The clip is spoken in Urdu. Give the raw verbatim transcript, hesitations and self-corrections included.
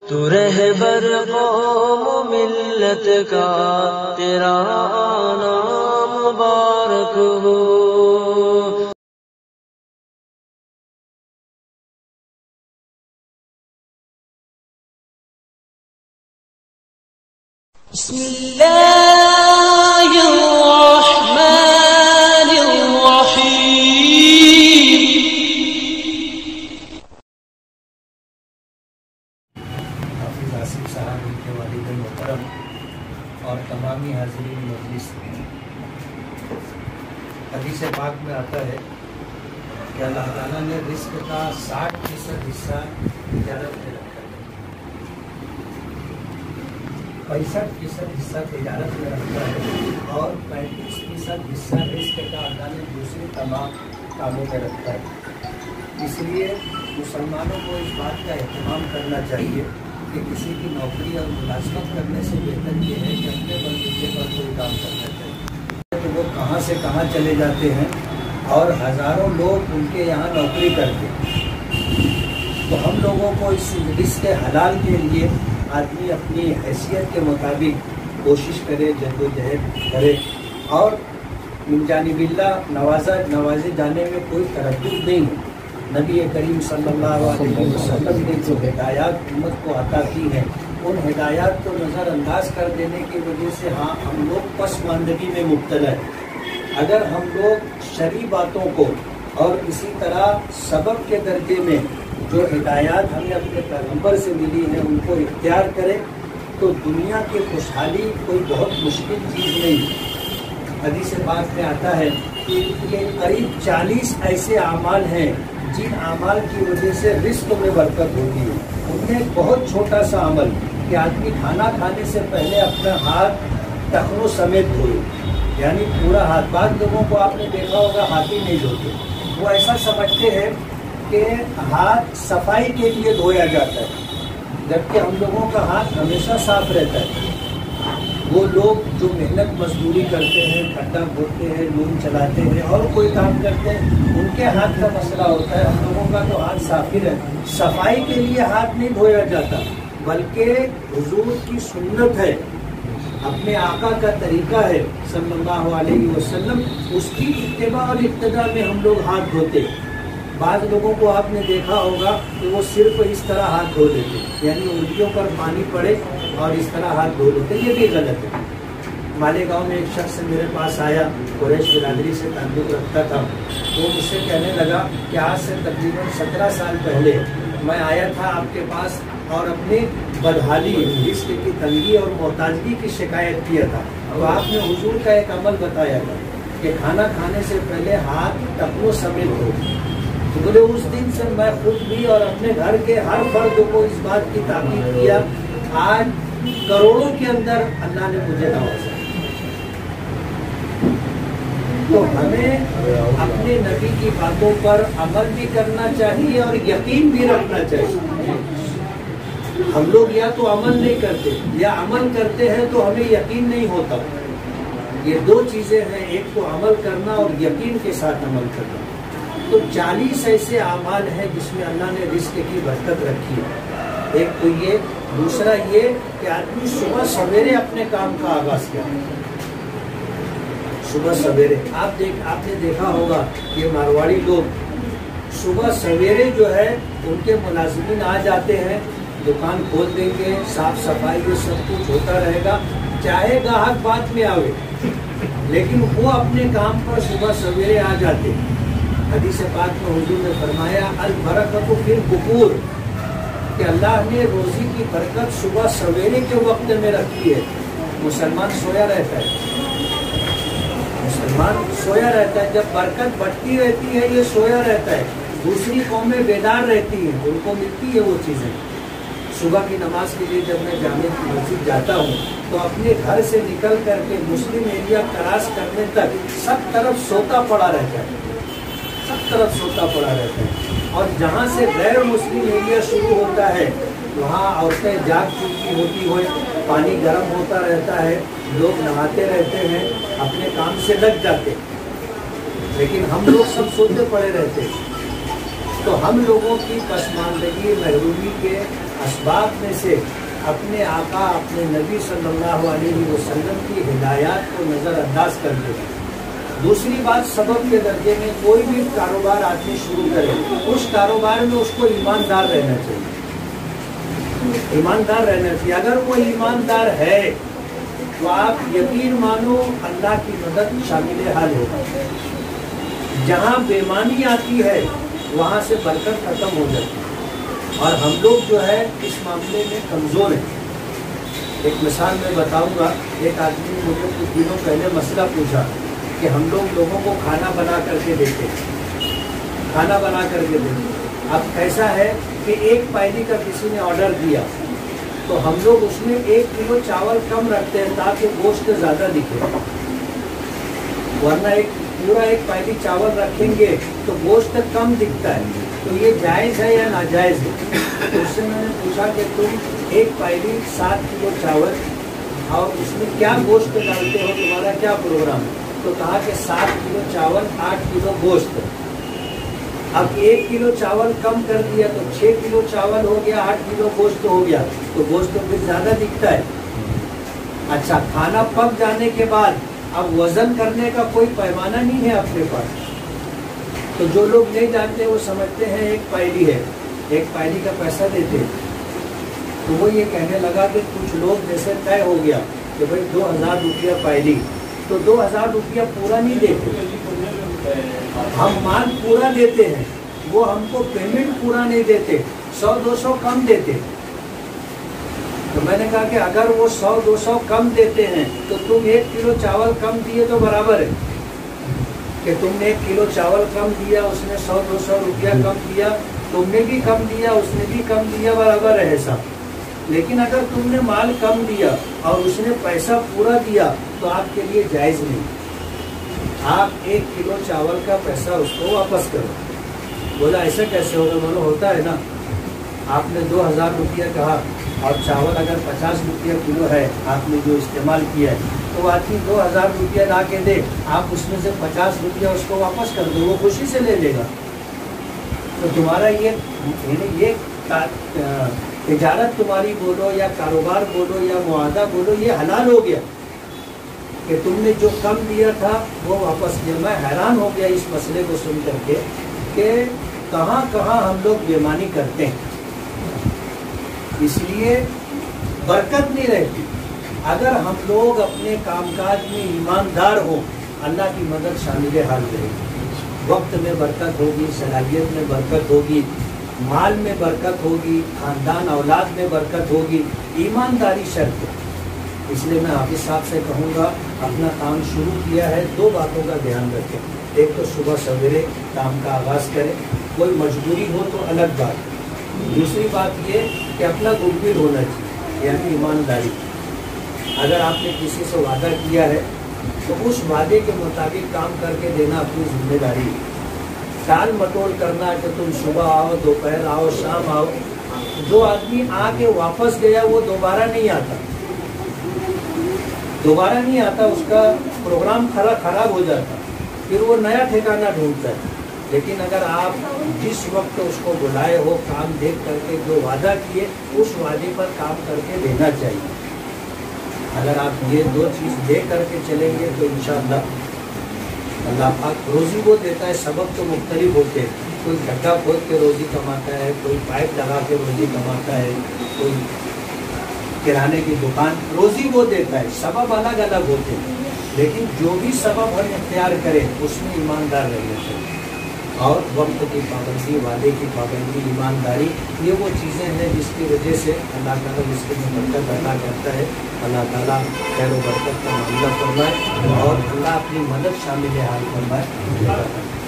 تو رہبر قوم ملت کا تیرا نام مبارک ہو۔ بسم اللہ الرحمن الرحیم۔ حافظ آصف صاحب ان کے والد محترم اور تمامی حاضرین مجلس، حدیث پاک میں آتا ہے کہ اللہ تعالیٰ نے رزق کا ساٹھ فیصد حصہ تجارت میں رکھا ہے، پینسٹھ فیصد حصہ تجارت میں رکھا ہے اور پینتیس فیصد حصہ رزق کا اللہ نے دوسرے تمام کاموں میں رکھا ہے۔ اس لیے مسلمانوں کو اس بات کا اہتمام کرنا چاہیے کہ کسی کی نوکری اور ملازمت کرنے سے بہتر یہ ہے کہ اپنے بلبوتے پر کوئی کام کرنا چاہیے۔ تو وہ کہاں سے کہاں چلے جاتے ہیں اور ہزاروں لوگ ان کے یہاں نوکری کرتے ہیں۔ تو ہم لوگوں کو اس رزق حلال کے لیے آدمی اپنی حیثیت کے مطابق کوشش کرے، جدوجہد کرے اور من جانب اللہ نوازا نوازے جانے میں کوئی تردد نہیں ہے۔ نبی کریم صلی اللہ علیہ وسلم نے جو ہدایات امت کو عطا کی ہیں، ان ہدایات کو نظر انداز کر دینے کی وجہ سے ہاں ہم لوگ پسماندگی میں مبتلا ہیں۔ اگر ہم لوگ شرعی باتوں کو اور اسی طرح سبب کے درجے میں جو ہدایات ہمیں اپنے پیغمبر سے ملی ہیں ان کو اختیار کریں تو دنیا کی خوشحالی کوئی بہت مشکل چیز نہیں۔ حدیث پاک میں آتا ہے کہ قریب چالیس ایسے اعمال ہیں جن اعمال کی وجہ سے رزق میں برکت ہوتی ہے۔ ان میں بہت چھوٹا سا عمل کہ آدمی کھانا کھانے سے پہلے اپنا ہاتھ ٹخنوں سمیت دھوئے، یعنی پورا ہاتھ۔ بعض لوگوں کو آپ نے دیکھا ہوگا ہاتھ ہی نہیں دھوتے، وہ ایسا سمجھتے ہیں کہ ہاتھ صفائی کے لیے دھویا جاتا ہے، جبکہ ہم لوگوں کا ہاتھ ہمیشہ صاف رہتا ہے۔ وہ لوگ جو محنت مزدوری کرتے ہیں، کھڈا کھودتے ہیں، لون چلاتے ہیں اور کوئی کام کرتے ہیں، ان کے ہاتھ کا مسئلہ ہوتا ہے۔ ہم لوگوں کا تو ہاتھ صاف ہی رہتا ہے۔ صفائی کے لیے ہاتھ نہیں دھویا جاتا، بلکہ حضور کی سنت ہے، اپنے آقا کا طریقہ ہے صلی اللہ علیہ وسلم، اس کی اتباع اور اقتداء میں ہم لوگ ہاتھ دھوتے۔ بعض لوگوں کو آپ نے دیکھا ہوگا کہ وہ صرف اس طرح ہاتھ دھو دیتے، یعنی انگلیوں پر پانی پڑے اور اس طرح ہاتھ دھو لیتے، یہ بھی غلط ہے۔ مالیگاؤں میں ایک شخص میرے پاس آیا، قریش برادری سے تعلق رکھتا تھا، وہ مجھ سے کہنے لگا کہ آج سے تقریباً سترہ سال پہلے میں آیا تھا آپ کے پاس اور اپنی بدحالی، رزق کی تنگی اور محتاجگی کی شکایت کیا تھا، تو آپ نے حضور کا ایک عمل بتایا تھا کہ کھانا کھانے سے پہلے ہاتھ ٹخنوں سمیت دھو۔ تو بولے اس دن سے میں خود بھی اور اپنے گھر کے ہر فرد کو اس بات کی تاکید کیا، آج کروڑوں کے اندر اللہ نے مجھے نوازا۔ تو ہمیں اپنے نبی کی باتوں پر عمل بھی کرنا چاہیے اور یقین بھی رکھنا چاہیے۔ ہم لوگ یا تو عمل نہیں کرتے یا عمل کرتے ہیں تو ہمیں یقین نہیں ہوتا۔ یہ دو چیزیں ہیں، ایک تو عمل کرنا اور یقین کے ساتھ عمل کرنا۔ تو چالیس ایسے اعمال ہیں جس میں اللہ نے رزق کی برکت رکھی ہے۔ ایک تو یہ، دوسرا یہ کہ آدمی صبح سویرے اپنے کام کا آغاز کرے۔ صبح سویرے آپ دیکھ آپ نے دیکھا ہوگا کہ مارواڑی لوگ صبح سویرے جو ہے ان کے ملازمین آ جاتے ہیں، دکان کھول دیں گے، صاف صفائی یہ سب کچھ ہوتا رہے گا، چاہے گاہک بعد میں آوے لیکن وہ اپنے کام پر صبح سویرے آ جاتے ہیں۔ حدیث پاک میں حضور نے فرمایا البرکت فی البکور، کہ اللہ نے روزی کی برکت صبح سویرے کے وقت میں رکھی ہے۔ مسلمان سویا رہتا ہے، مسلمان سویا رہتا ہے، جب برکت بڑھتی رہتی ہے یہ سویا رہتا ہے، دوسری قومیں بیدار رہتی ہیں، ان کو ملتی ہے وہ چیزیں۔ صبح کی نماز کے لیے جب میں جامع مسجد جاتا ہوں تو اپنے گھر سے نکل کر کے مسلم ایریا کراس کرنے تک سب طرف سوتا پڑا رہتا ہے، سب طرف سوتا پڑا رہتا ہے، اور جہاں سے غیر مسلم ایریا شروع ہوتا ہے وہاں عورتیں جاگ چکی ہوتی ہوئے، پانی گرم ہوتا رہتا ہے، لوگ نہاتے رہتے ہیں، اپنے کام سے لگ جاتے، لیکن ہم لوگ سب سوتے پڑے رہتے ہیں۔ تو ہم لوگوں کی پسماندگی، محرومی کے اسباب میں سے اپنے آقا اپنے نبی صلی اللہ علیہ وسلم کی ہدایات کو نظر انداز کر دے. دوسری بات، سبب کے درجے میں کوئی بھی کاروبار آدمی شروع کرے، اس کاروبار میں اس کو ایماندار رہنا چاہیے. ایماندار رہنا چاہیے. اگر وہ ایماندار ہے تو آپ یقین مانو اللہ کی مدد شامل حال ہوگا. جہاں بےمانی آتی ہے وہاں سے برکت ختم ہو جاتی ہے. اور ہم لوگ جو ہے اس معاملے میں کمزور ہیں. ایک مثال میں بتاؤں گا. ایک آدمی نے مجھے کچھ دنوں پہلے مسئلہ پوچھا کہ ہم لوگ لوگوں کو کھانا بنا کر کے دیتے ہیں کھانا بنا کر کے دیتے ہیں اب ایسا ہے کہ ایک پائلی کا کسی نے آرڈر دیا تو ہم لوگ اس میں ایک کلو چاول کم رکھتے ہیں تاکہ گوشت زیادہ دکھے. ورنہ ایک پورا ایک پائلی چاول رکھیں گے تو گوشت کم دکھتا ہے. تو یہ جائز ہے یا ناجائز ہے؟ تو اس سے میں نے پوچھا کہ تم ایک پائلی سات کلو چاول اور اس میں کیا گوشت ڈالتے ہو، تمہارا کیا پروگرام ہے؟ تو کہا کہ سات کلو چاول آٹھ کلو گوشت. اب ایک کلو چاول کم کر دیا تو چھ کلو چاول ہو گیا، آٹھ کلو گوشت ہو گیا. تو گوشت تو پھر زیادہ دکھتا ہے. اچھا، کھانا پک جانے کے بعد اب وزن کرنے کا کوئی پیمانہ نہیں ہے اپنے پاس. تو جو لوگ نہیں جانتے وہ سمجھتے ہیں ایک پائلی ہے، ایک پائلی کا پیسہ دیتے. تو وہ یہ کہنے لگا کہ کچھ لوگ جیسے طے ہو گیا کہ بھائی دو ہزار روپیہ پائلی، تو دو ہزار روپیہ پورا نہیں دیتے. ہم مال پورا دیتے ہیں، وہ ہم کو پیمنٹ پورا نہیں دیتے، سو دو سو کم دیتے. تو میں نے کہا کہ اگر وہ سو دو سو کم دیتے ہیں تو تم ایک کلو چاول کم دیے تو برابر ہے کہ تم نے ایک کلو چاول کم دیا، اس نے سو دو سو روپیہ کم دیا، تم نے بھی کم دیا، اس نے بھی کم دیا، برابر ہے حساب. لیکن اگر تم نے مال کم دیا اور اس نے پیسہ پورا دیا تو آپ کے لیے جائز نہیں. آپ ایک کلو چاول کا پیسہ اس کو واپس کرو. بولا ایسا کیسے ہوگا؟ بولو ہوتا ہے نا. آپ نے دو ہزار روپیہ کہا اور چاول اگر پچاس روپیہ کلو ہے آپ نے جو استعمال کیا ہے تو وہ آدمی دو ہزار روپیہ لا کے دے، آپ اس میں سے پچاس روپیہ اس کو واپس کر دو، وہ خوشی سے لے لے گا. تو تمہارا یہ یہ تجارت تمہاری بولو یا کاروبار بولو یا معاہدہ بولو، یہ حلال ہو گیا کہ تم نے جو کم دیا تھا وہ واپس کیا. میں حیران ہو گیا اس مسئلے کو سن کر کے کہ کہاں کہاں ہم لوگ بےمانی کرتے ہیں. اس لیے برکت نہیں رہتی. اگر ہم لوگ اپنے کام کاج میں ایماندار ہوں اللہ کی مدد شامل حال رہے گی. وقت میں برکت ہوگی، صلاحیت میں برکت ہوگی، مال میں برکت ہوگی، خاندان اولاد میں برکت ہوگی. ایمانداری شرط ہے. اس لیے میں حافظ صاحب سے کہوں گا اپنا کام شروع کیا ہے، دو باتوں کا دھیان رکھیں. ایک تو صبح سویرے کام کا آغاز کریں، کوئی مجبوری ہو تو الگ بات. دوسری بات یہ کہ اپنا گڈ ول ہونا چاہیے، یعنی ایمانداری. اگر آپ نے کسی سے وعدہ کیا ہے تو اس وعدے کے مطابق کام کر کے دینا اپنی ذمہ داری ہے. ٹال مٹول کرنا کہ تم صبح آؤ، دوپہر آؤ، شام آؤ. جو آدمی آ کے واپس گیا وہ دوبارہ نہیں آتا دوبارہ نہیں آتا اس کا پروگرام خراب ہو جاتا، پھر وہ نیا ٹھکانہ ڈھونڈتا ہے. لیکن اگر آپ جس وقت اس کو بلائے ہو کام دیکھ کر کے جو وعدہ کیے اس وعدے پر کام کر کے دینا چاہیے. اگر آپ یہ دو چیز دے کر کے چلیں گے تو انشاءاللہ اللہ پاک روزی وہ دیتا ہے. سبب تو مختلف ہوتے ہیں، کوئی گڈھا کھود کے روزی کماتا ہے، کوئی پائپ لگا کے روزی کماتا ہے، کوئی کرانے کی دکان، روزی وہ دیتا ہے. سبب الگ الگ ہوتے ہیں، لیکن جو بھی سبب ہم اختیار کریں اس میں ایماندار رہنا چاہیے. اور وقت کی پابندی، وعدے کی پابندی، ایمانداری، یہ وہ چیزیں ہیں جس کی وجہ سے اللہ تعالیٰ جس کے میں برکت عطا کرتا ہے. اللہ تعالیٰ خیر و برکت کا معاملہ فرمائے اور اللہ اپنی مدد شامل حال فرمائے.